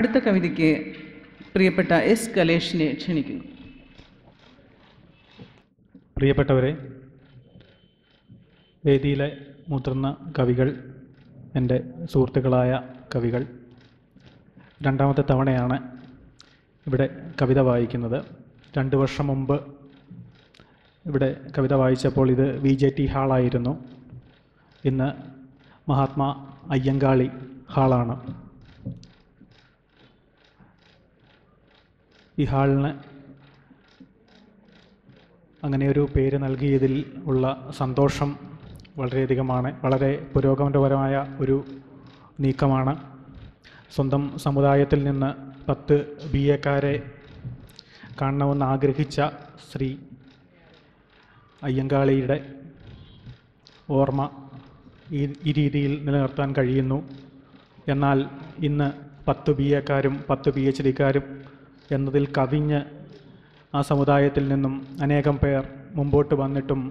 അടുത്ത കവിതയ്ക്ക് പ്രിയപ്പെട്ട എസ് കലേഷിനെ ക്ഷണിക്കുന്നു. പ്രിയപ്പെട്ടവരെ, വേദിയിലെ മുതിർന്ന കവികൾ, എൻ്റെ സുഹൃത്തുക്കളായ കവികൾ, രണ്ടാമത്തെ തവണയാണ് ഇവിടെ കവിത വായിക്കുന്നത്. 2 വർഷം മുമ്പ് ഇവിടെ കവിത വായിച്ചപ്പോൾ ഇത് VJT ഹാളായിരുന്നു. ഇന്ന് മഹാത്മാ അയ്യങ്കാളി ഹാളാണ്. ഈ ഹാളിന് അങ്ങനെയൊരു പേര് നൽകിയതിൽ ഉള്ള സന്തോഷം വളരെയധികമാണ്. വളരെ പുരോഗമനപരമായ ഒരു നീക്കമാണ്. സ്വന്തം സമുദായത്തിൽ നിന്ന് 10 BA-ക്കാരെ കാണണമെന്ന് ആഗ്രഹിച്ച ശ്രീ അയ്യങ്കാളിയുടെ ഓർമ്മ ഈ രീതിയിൽ നിലനിർത്താൻ കഴിയുന്നു. എന്നാൽ ഇന്ന് 10 BA-ക്കാരും 10 PhD-ക്കാരും എന്നതിൽ കവിഞ്ഞ് ആ സമുദായത്തിൽ നിന്നും അനേകം പേർ മുമ്പോട്ട് വന്നിട്ടും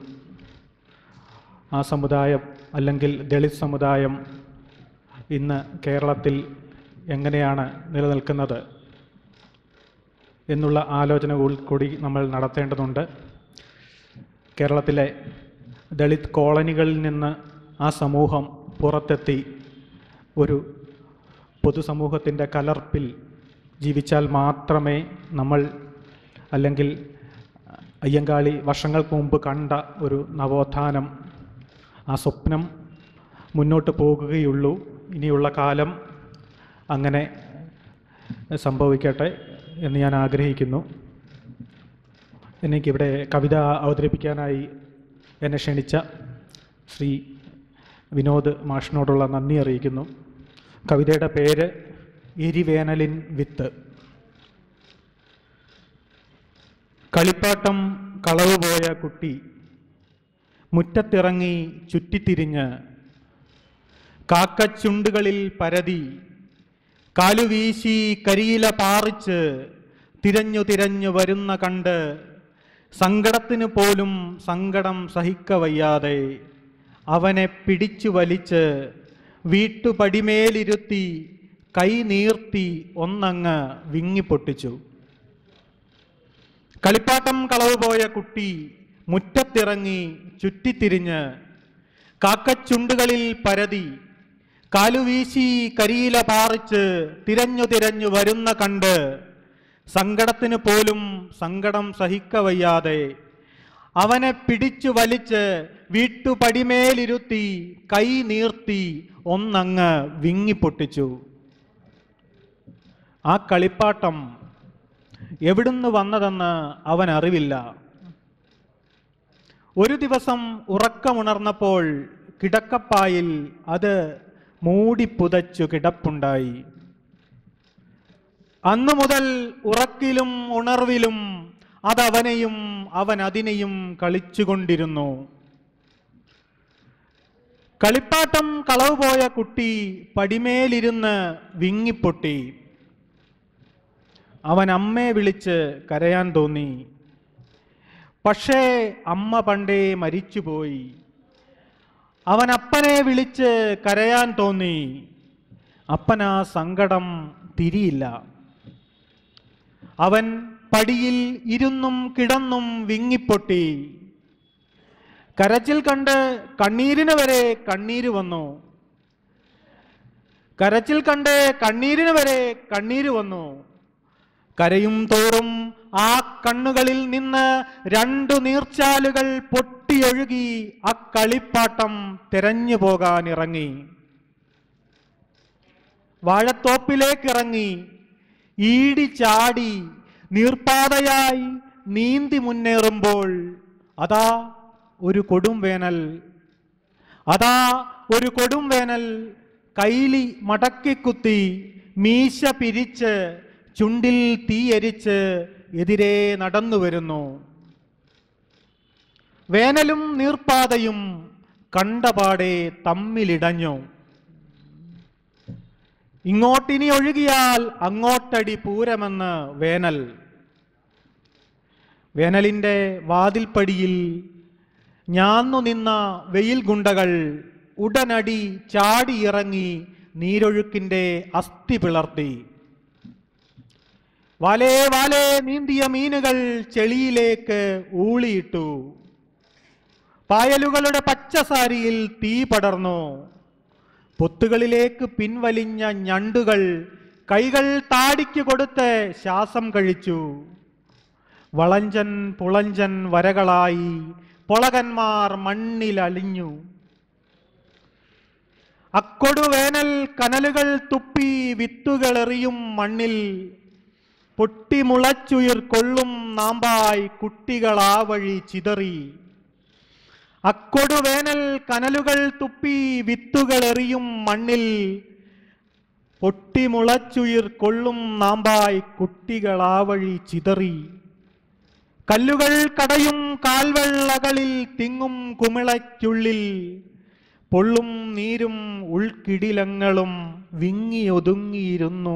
ആ സമുദായം അല്ലെങ്കിൽ ദളിത് സമുദായം ഇന്ന് കേരളത്തിൽ എങ്ങനെയാണ് നിലനിൽക്കുന്നത് എന്നുള്ള ആലോചന കൂടി നമ്മൾ നടത്തേണ്ടതുണ്ട്. കേരളത്തിലെ ദളിത് കോളനികളിൽ നിന്ന് ആ സമൂഹം പുറത്തെത്തി ഒരു പൊതുസമൂഹത്തിൻ്റെ കലർപ്പിൽ ജീവിച്ചാൽ മാത്രമേ നമ്മൾ, അല്ലെങ്കിൽ അയ്യങ്കാളി വർഷങ്ങൾക്ക് മുമ്പ് കണ്ട ഒരു നവോത്ഥാനം, ആ സ്വപ്നം മുന്നോട്ട് പോകുകയുള്ളൂ. ഇനിയുള്ള കാലം അങ്ങനെ സംഭവിക്കട്ടെ എന്ന് ഞാൻ ആഗ്രഹിക്കുന്നു. എനിക്കിവിടെ കവിത അവതരിപ്പിക്കാനായി എന്നെ ക്ഷണിച്ച ശ്രീ വിനോദ് മാഷിനോടുള്ള നന്ദി അറിയിക്കുന്നു. കവിതയുടെ പേര് ഇരി വേനലിൻ വിത്ത്. കളിപ്പാട്ടം കളവുപോയ കുട്ടി മുറ്റത്തിറങ്ങി ചുറ്റിത്തിരിഞ്ഞ് കാക്കച്ചുണ്ടുകളിൽ പരതി കാലുവീശി കരിയില പാറിച്ച് തിരഞ്ഞു തിരഞ്ഞു വരുന്ന കണ്ട് സങ്കടത്തിന് പോലും സങ്കടം സഹിക്കവയ്യാതെ അവനെ പിടിച്ചു വലിച്ച് വീട്ടുപടിമേലിരുത്തി കൈ നീർത്തി ഒന്നങ്ങ് വിങ്ങിപ്പൊട്ടിച്ചു. കളിപ്പാട്ടം കളവുപോയ കുട്ടി മുറ്റത്തിറങ്ങി ചുറ്റിത്തിരിഞ്ഞ് കാക്കച്ചുണ്ടുകളിൽ പരതി കാലുവീശി കരിയില പാറിച്ച് തിരഞ്ഞു തിരഞ്ഞു വരുന്ന കണ്ട് സങ്കടത്തിന് പോലും സങ്കടം സഹിക്കവയ്യാതെ അവനെ പിടിച്ചു വലിച്ച് വീട്ടുപടിമേലിരുത്തി കൈ നീർത്തി ഒന്നങ്ങ് വിങ്ങിപ്പൊട്ടിച്ചു. ആ കളിപ്പാട്ടം എവിടുന്ന് വന്നതെന്ന് അവൻ അറിവില്ല. ഒരു ദിവസം ഉറക്കമുണർന്നപ്പോൾ കിടക്കപ്പായിൽ അത് മൂടിപ്പുതച്ചു കിടപ്പുണ്ടായി. അന്നു മുതൽ ഉറക്കിലും ഉണർവിലും അതവനെയും അവൻ അതിനെയും കളിച്ചുകൊണ്ടിരുന്നു. കളിപ്പാട്ടം കളവുപോയ കുട്ടി പടിമേലിരുന്ന് വിങ്ങിപ്പൊട്ടി. അവൻ അമ്മയെ വിളിച്ച് കരയാൻ തോന്നി. പക്ഷേ അമ്മ പണ്ടേ മരിച്ചുപോയി. അവൻ അപ്പനെ വിളിച്ച് കരയാൻ തോന്നി. അപ്പനാ സങ്കടം തിരിയില്ല. അവൻ പടിയിൽ ഇരുന്നും കിടന്നും വിങ്ങിപ്പൊട്ടി. കരച്ചിൽ കണ്ട് കണ്ണീരിന് വരെ കണ്ണീര് വന്നു. കരച്ചിൽ കണ്ട് കണ്ണീരിന് വരെ കണ്ണീര് വന്നു. കരയും തോറും ആ കണ്ണുകളിൽ നിന്ന് 2 നീർച്ചാലുകൾ പൊട്ടിയൊഴുകി ആ കളിപ്പാട്ടം തിരഞ്ഞു പോകാൻ ഇറങ്ങി. വാഴത്തോപ്പിലേക്കിറങ്ങി ഈടി ചാടി നീർപ്പാതയായി നീന്തി മുന്നേറുമ്പോൾ അതാ ഒരു കൊടും വേനൽ. അതാ ഒരു കൊടും വേനൽ കൈലി മടക്കിക്കുത്തി മീശ പിരിച്ച് ചുണ്ടിൽ തീയരിച്ച് എതിരെ നടന്നു വരുന്നു. വേനലും നീർപ്പാതയും കണ്ടപാടെ തമ്മിലിടഞ്ഞു. ഇങ്ങോട്ടിനി ഒഴുകിയാൽ അങ്ങോട്ടടി പൂരമെന്ന് വേനൽ. വേനലിൻ്റെ വാതിൽപ്പടിയിൽ ഞാന്നു നിന്ന വെയിൽ ഗുണ്ടകൾ ഉടനടി ചാടിയിറങ്ങി നീരൊഴുക്കിൻ്റെ അസ്ഥി പിളർത്തി. വാലേ വാലേ നീന്തിയ മീനുകൾ ചെളിയിലേക്ക് ഊളിയിട്ടു. പായലുകളുടെ പച്ചസാരിയിൽ തീ പടർന്നു. പൊത്തുകളിലേക്ക് പിൻവലിഞ്ഞ ഞണ്ടുകൾ കൈകൾ താടിക്ക് കൊടുത്ത് ശ്വാസം കഴിച്ചു. വളഞ്ചൻ പുളഞ്ചൻ വരകളായി പൊളകന്മാർ മണ്ണിലലിഞ്ഞു. അക്കൊടുവേനൽ കനലുകൾ തുപ്പി വിത്തുകളെറിയും മണ്ണിൽ പൊട്ടിമുളച്ചുയിർ കൊള്ളും നാമ്പായി കുട്ടികളാ വഴി ചിതറി. അക്കൊടുവേനൽ കനലുകൾ തുപ്പി വിത്തുകളെറിയും മണ്ണിൽ പൊട്ടിമുളച്ചുയിർ കൊള്ളും നാമ്പായി കുട്ടികളാ വഴി ചിതറി. കല്ലുകൾ കടയും കാൽവെള്ളകളിൽ തിങ്ങും കുമിളയ്ക്കുള്ളിൽ പൊള്ളും നീരും ഉൾക്കിടിലങ്ങളും വിങ്ങിയൊതുങ്ങിയിരുന്നു.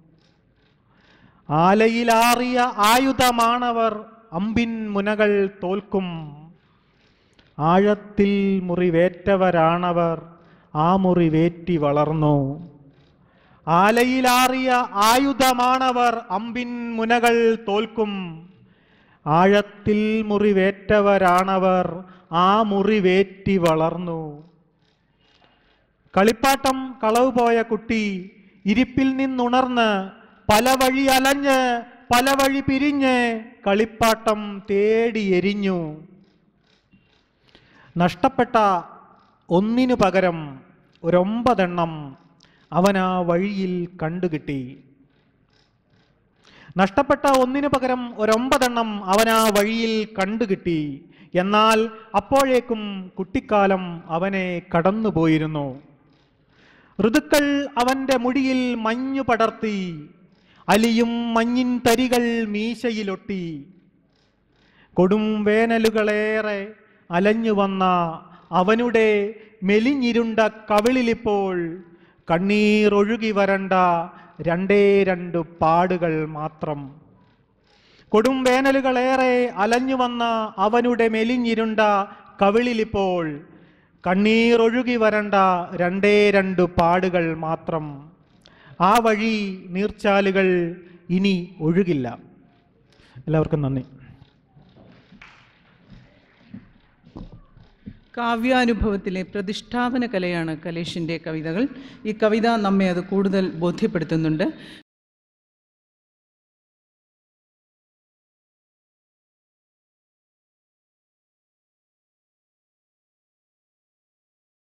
ആലയിലാറിയ ആയുധമാണവർ, അമ്പിൻ മുനകൾ തോൽക്കും. ആഴത്തിൽ മുറിവേറ്റവരാണവർ, ആ മുറിവേറ്റി വളർന്നു. ആലയിലാറിയ ആയുധമാണവർ, അമ്പിൻ മുനകൾ തോൽക്കും. ആഴത്തിൽ മുറിവേറ്റവരാണവർ, ആ മുറിവേറ്റി വളർന്നു. കളിപ്പാട്ടം കളവ് പോയ കുട്ടി ഇരിപ്പിൽ നിന്നുണർന്ന് പല വഴി അലഞ്ഞ് പല വഴി പിരിഞ്ഞ് കളിപ്പാട്ടം തേടി എരിഞ്ഞു. നഷ്ടപ്പെട്ട ഒന്നിനു പകരം 9 അവൻ ആ വഴിയിൽ കണ്ടുകിട്ടി. നഷ്ടപ്പെട്ട ഒന്നിനു പകരം 9 അവൻ ആ വഴിയിൽ കണ്ടുകിട്ടി. എന്നാൽ അപ്പോഴേക്കും കുട്ടിക്കാലം അവനെ കടന്നുപോയിരുന്നു. ഋതുക്കൾ അവൻ്റെ മുടിയിൽ മഞ്ഞു പടർത്തി. അലിയും മഞ്ഞിൻ തരികൾ മീശയിലൊട്ടി. കൊടും വേനലുകളേറെ അലഞ്ഞു വന്ന അവനുടെ മെലിഞ്ഞിരുണ്ട കവിളിലിപ്പോൾ കണ്ണീരൊഴുകി വരണ്ട 2 പാടുകൾ മാത്രം. കൊടും വേനലുകളേറെ അലഞ്ഞു വന്ന അവനുടെ മെലിഞ്ഞിരുണ്ട കവിളിലിപ്പോൾ കണ്ണീരൊഴുകി വരണ്ട 2 പാടുകൾ മാത്രം. ആ വഴി നീർച്ചാലുകൾ ഇനി ഒഴുകില്ല. എല്ലാവർക്കും നന്ദി. കാവ്യാനുഭവത്തിലെ പ്രതിഷ്ഠാപന കലയാണ് കലേഷിൻ്റെ കവിതകൾ. ഈ കവിത നമ്മെ അത് കൂടുതൽ ബോധ്യപ്പെടുത്തുന്നുണ്ട്.